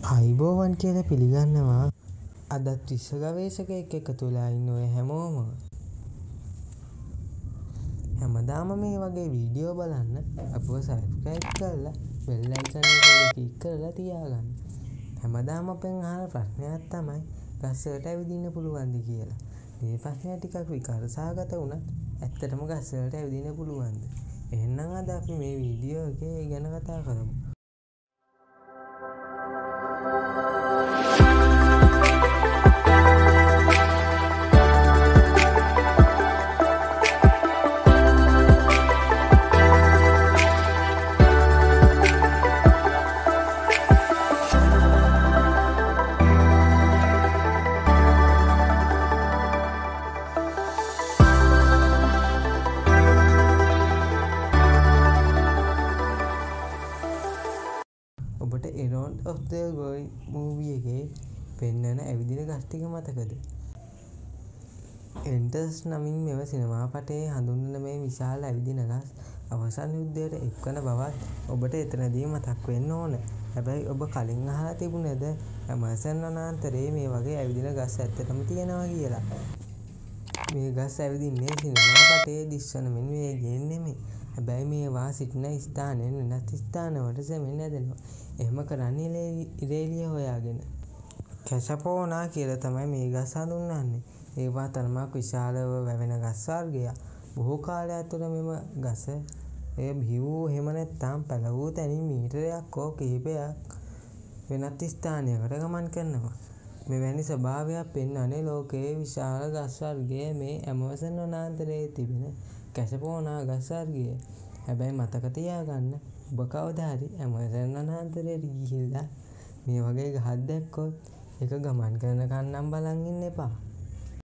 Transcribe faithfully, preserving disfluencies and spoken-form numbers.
අයිබෝවන් කියලා පිළිගන්නවා. අදත් විශ්ව ගවේෂකයෙක් එකතු වෙලා ඉන්න ඔය හැමෝම. හැමදාම මේ වගේ වීඩියෝ බලන්න අපව සබ්ස්ක්‍රයිබ් කරලා බෙල් අයිකන් එක ක්ලික් කරලා තියාගන්න. හැමදාම අපෙන් අහන ප්‍රශ්නයක් තමයි ගස් වලට ඇවිදින්න පුළුවන්ද කියලා. මේ ප්‍රශ්නය ටිකක් විකාරසහගත වුණත් ඇත්තටම ගස් වලට ඇවිදින්න පුළුවන්ද? එහෙනම් අද අපි මේ වීඩියෝ එකේ ඒ ගැන කතා කරමු. ඔබට Erond of the Going movie එකේ පෙන්වන ඇවිදින ගස් ටික මතකද? එන්ටර්ස් නමින් මෙව සිනමා පටයේ හඳුන්වන මේ විශාල ඇවිදින ගස් අවසන් යුද්ධයට එක්වන බවත් ඔබට එතනදී මතක් වෙන්න ඕන. හැබැයි ඔබ කලින් අහලා තිබුණේද ඇමසන් වනාන්තරයේ මේ වගේ ඇවිදින ගස් ඇත්තටම තියෙනවා කියලා? මේ ගස් ඇවිදින්නේ සිනමා පටයේ දිස්වන මෙන් වේගයෙන් නෙමෙයි. හැබැයි මේවා සිටින ස්ථානයෙන් වෙනත් ස්ථානවලට සෙමෙන් ඇදෙනවා. එහෙම කරන්නේ ඉරේලිය හොයාගෙන. කැෂපෝනා කියලා තමයි මේ ගස් හඳුන්වන්නේ. ඒවා තරමක් විශාලව වැවෙන ගස් වර්ගයක්. බොහෝ කාලයක් තුළ මෙම ගස එය බිහි වූ එහෙම නැත්නම් පැලවූ තැනින් මීටරයක් හෝ කිහිපයක් වෙනත් ස්ථානයකට ගමන් කරනවා. මෙවැනි ස්වභාවයක් පෙන්වන්නේ ලෝකයේ විශාල ගස් වර්ගය මේ ඇමසන් වනාන්තරයේ තිබෙන කැෂපෝනා ගස් වර්ගය. හැබැයි මතක තියාගන්න, ඔබ කවදා හරි ඇමසන් වනාන්තරයට ගිහිල්ලා මේ වගේ ගහක් දැක්කොත් ඒක ගමන් කරනකන් නම් බලන් ඉන්න එපා.